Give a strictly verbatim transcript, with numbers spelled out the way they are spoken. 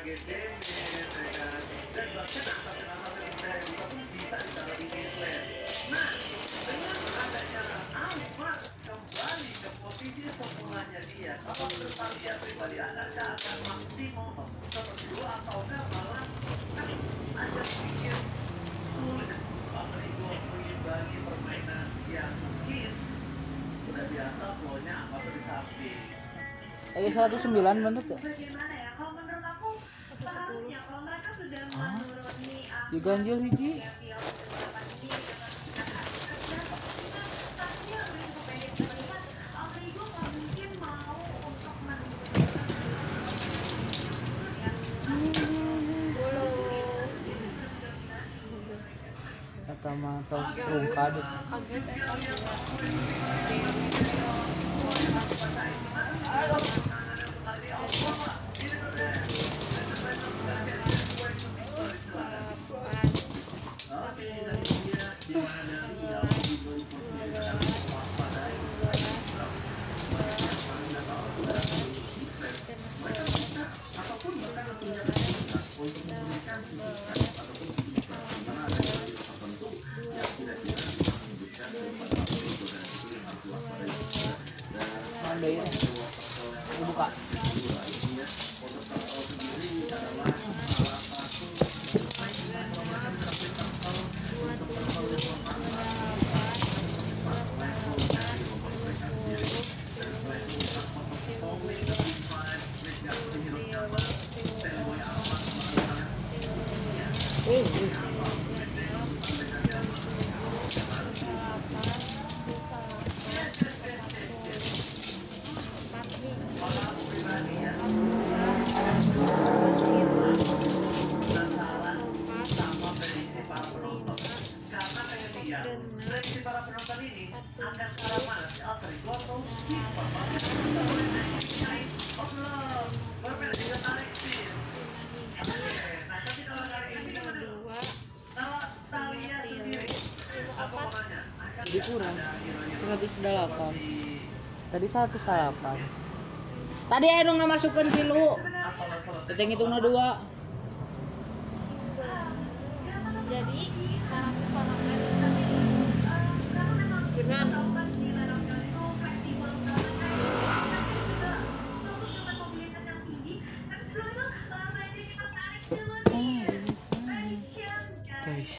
Eh seratus sembilan banget ya. Bagaimana ya? Kalau menurut aku seharusnya kalau mereka sudah menuruni diganjil hiji. Kata mata serungkad. Buka. Jadi kurang seratus delapan. Tadi seratus delapan. Tadi anu nggak masukkan kilo. Kita ngitungnya dua. Jadi